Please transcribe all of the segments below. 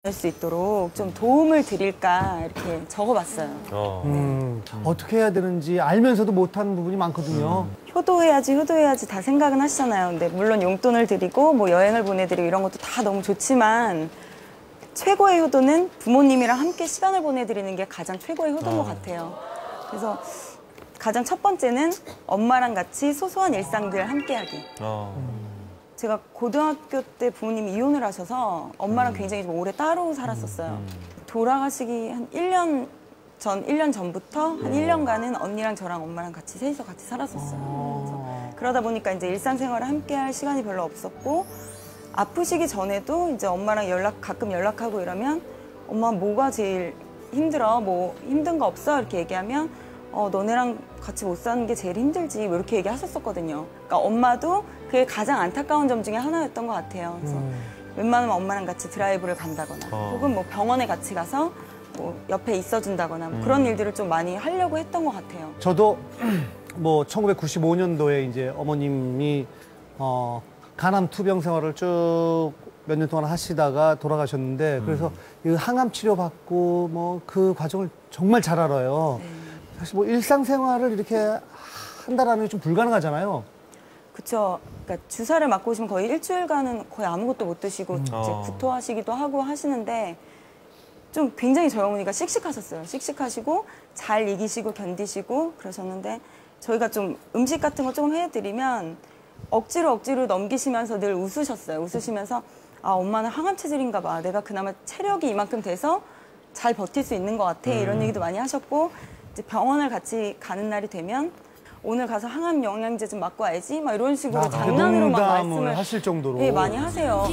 수 있도록 좀 도움을 드릴까 이렇게 적어봤어요. 어떻게 해야 되는지 알면서도 못하는 부분이 많거든요. 효도해야지 다 생각은 하시잖아요. 근데 물론 용돈을 드리고 뭐 여행을 보내드리고 이런 것도 다 너무 좋지만 최고의 효도는 부모님이랑 함께 시간을 보내드리는 게 가장 최고의 효도인 것 같아요. 그래서 가장 첫 번째는 엄마랑 같이 소소한 일상들 함께하기. 제가 고등학교 때 부모님이 이혼을 하셔서 엄마랑 굉장히 좀 오래 따로 살았었어요. 돌아가시기 한 1년 전부터 한 1년간은 언니랑 저랑 엄마랑 같이 셋이서 같이 살았었어요. 그러다 보니까 이제 일상생활을 함께할 시간이 별로 없었고 아프시기 전에도 이제 엄마랑 가끔 연락하고 이러면 엄마 뭐가 제일 힘들어? 뭐 힘든 거 없어? 이렇게 얘기하면 너네랑 같이 못 사는 게 제일 힘들지 뭐 이렇게 얘기하셨었거든요. 그러니까 엄마도 그게 가장 안타까운 점 중에 하나였던 것 같아요. 그래서 웬만하면 엄마랑 같이 드라이브를 간다거나 혹은 뭐 병원에 같이 가서 뭐 옆에 있어준다거나 뭐 그런 일들을 좀 많이 하려고 했던 것 같아요. 저도 뭐 1995년도에 이제 어머님이 간암 투병 생활을 쭉 몇 년 동안 하시다가 돌아가셨는데 그래서 이 항암 치료 받고 뭐 그 과정을 정말 잘 알아요. 네. 사실 뭐 일상생활을 이렇게 한다라는 게 좀 불가능하잖아요. 그렇죠. 그러니까 주사를 맞고 오시면 거의 일주일간은 거의 아무것도 못 드시고 이제 구토하시기도 하고 하시는데 좀 굉장히 저희 어머니가 씩씩하셨어요. 씩씩하시고 잘 이기시고 견디시고 그러셨는데 저희가 좀 음식 같은 거 조금 해드리면 억지로 넘기시면서 늘 웃으셨어요. 웃으시면서 아 엄마는 항암 체질인가 봐. 내가 그나마 체력이 이만큼 돼서 잘 버틸 수 있는 것 같아. 이런 얘기도 많이 하셨고 이제 병원을 같이 가는 날이 되면 오늘 가서 항암 영양제 좀 맞고 와야지 막 이런 식으로 장난으로 막 말씀을 하실 정도로 네, 많이 하세요.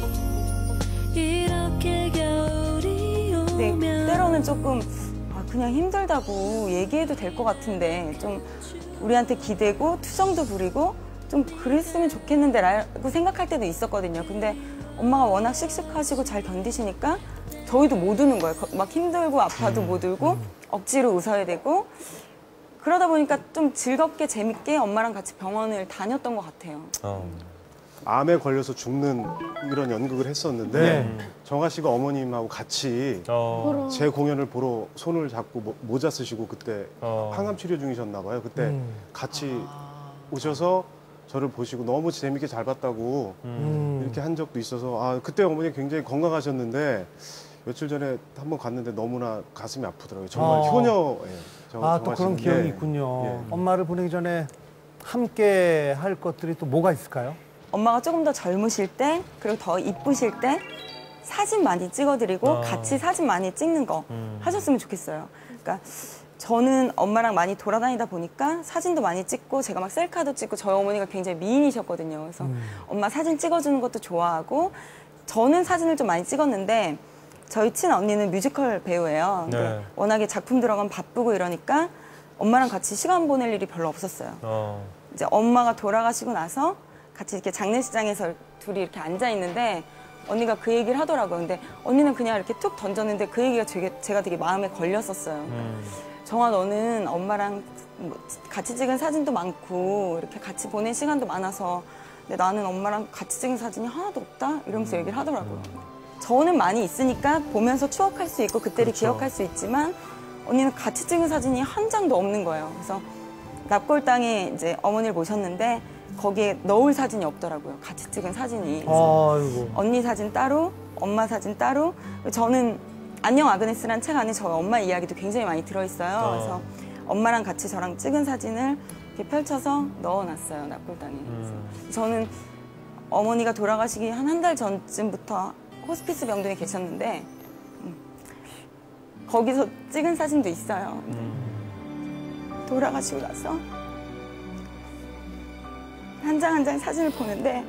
네, 때로는 조금 그냥 힘들다고 얘기해도 될 것 같은데 좀 우리한테 기대고 투정도 부리고 좀 그랬으면 좋겠는데 라고 생각할 때도 있었거든요. 근데 엄마가 워낙 씩씩하시고 잘 견디시니까 저희도 못 우는 거예요. 막 힘들고 아파도 못 울고 억지로 웃어야 되고 그러다 보니까 좀 즐겁게 재밌게 엄마랑 같이 병원을 다녔던 것 같아요. 암에 걸려서 죽는 이런 연극을 했었는데 정아 씨가 어머님하고 같이 제 공연을 보러 손을 잡고 모자 쓰시고 그때 항암 치료 중이셨나 봐요. 그때 같이 오셔서 저를 보시고 너무 재밌게 잘 봤다고 이렇게 한 적도 있어서 그때 어머니 굉장히 건강하셨는데 며칠 전에 한번 갔는데 너무나 가슴이 아프더라고요. 정말 효녀예요. 또 그런 기억이 있군요. 예. 엄마를 보내기 전에 함께 할 것들이 또 뭐가 있을까요? 엄마가 조금 더 젊으실 때 그리고 더 이쁘실 때 사진 많이 찍어드리고 같이 사진 많이 찍는 거 하셨으면 좋겠어요. 그러니까 저는 엄마랑 많이 돌아다니다 보니까 사진도 많이 찍고 제가 막 셀카도 찍고 저희 어머니가 굉장히 미인이셨거든요. 그래서 엄마 사진 찍어주는 것도 좋아하고 저는 사진을 좀 많이 찍었는데 저희 친언니는 뮤지컬 배우예요. 근데 워낙에 작품 들어가면 바쁘고 이러니까 엄마랑 같이 시간 보낼 일이 별로 없었어요. 이제 엄마가 돌아가시고 나서 같이 이렇게 장례식장에서 둘이 이렇게 앉아 있는데 언니가 그 얘기를 하더라고요. 근데 언니는 그냥 이렇게 툭 던졌는데 그 얘기가 제가 되게 마음에 걸렸었어요. 정아 너는 엄마랑 같이 찍은 사진도 많고 이렇게 같이 보낸 시간도 많아서 근데 나는 엄마랑 같이 찍은 사진이 하나도 없다? 이러면서 얘기를 하더라고요. 저는 많이 있으니까 보면서 추억할 수 있고 그때를 기억할 수 있지만 언니는 같이 찍은 사진이 한 장도 없는 거예요. 그래서 납골당에 이제 어머니를 모셨는데 거기에 넣을 사진이 없더라고요. 같이 찍은 사진이. 언니 사진 따로, 엄마 사진 따로. 저는 안녕 아그네스라는 책 안에 저희 엄마 이야기도 굉장히 많이 들어있어요. 그래서 엄마랑 같이 저랑 찍은 사진을 이렇게 펼쳐서 넣어놨어요. 납골당에. 저는 어머니가 돌아가시기 한 달 전쯤부터 호스피스 병동에 계셨는데 거기서 찍은 사진도 있어요. 돌아가시고 나서 한 장 한 장 사진을 보는데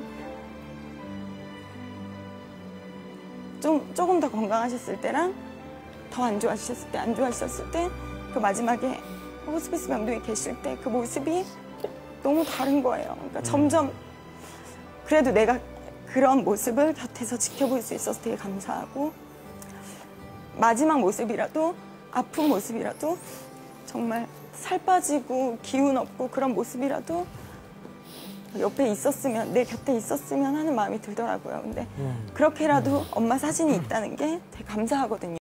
조금 더 건강하셨을 때랑 더 안 좋아하셨을 때 그 마지막에 호스피스 병동에 계실 때 그 모습이 너무 다른 거예요. 그러니까 점점 그래도 내가 그런 모습을 곁에서 지켜볼 수 있어서 되게 감사하고 마지막 모습이라도 아픈 모습이라도 정말 살 빠지고 기운 없고 그런 모습이라도 옆에 있었으면, 내 곁에 있었으면 하는 마음이 들더라고요. 근데 그렇게라도 엄마 사진이 있다는 게 되게 감사하거든요.